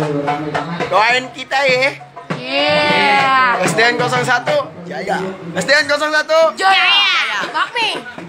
Doain kita ya. Iya. SDN 01 Jaya. SDN 01 Jaya. Bakmi.